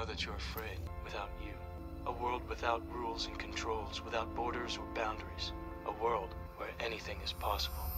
that you're afraid without you. A world without rules and controls, without borders or boundaries. A world where anything is possible.